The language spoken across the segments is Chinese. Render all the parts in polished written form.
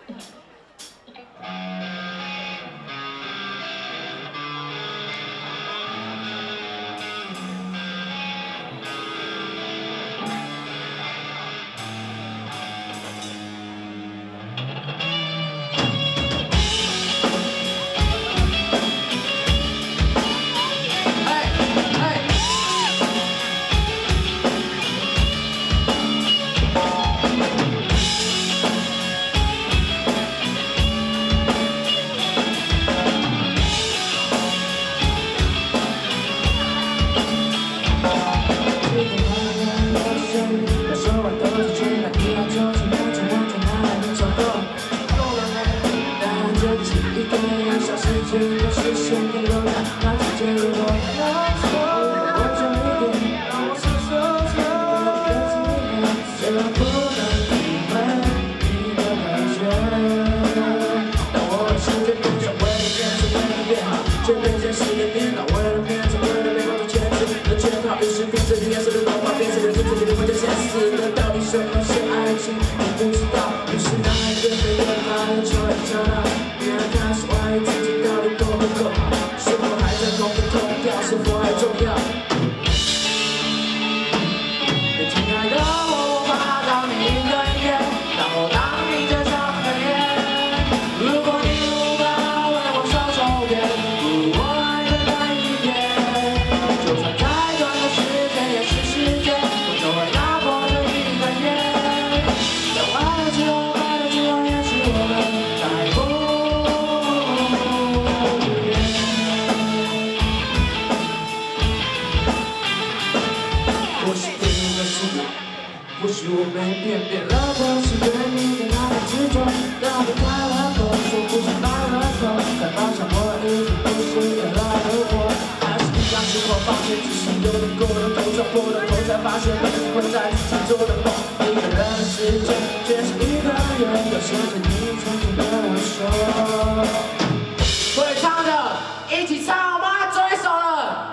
或许我没变了的是对你的那份执着，让我开了口，说不上来了口，才发现我已经不是原来的我。还是一样是我放弃，只是有点过了头，撞破了头，才发现每次困在自己做的梦。一个人的世界，却是一个人，要写着你曾经对我说。会唱的，一起唱好吗？最后一首了。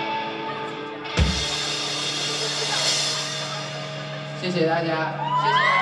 谢谢大家，谢谢。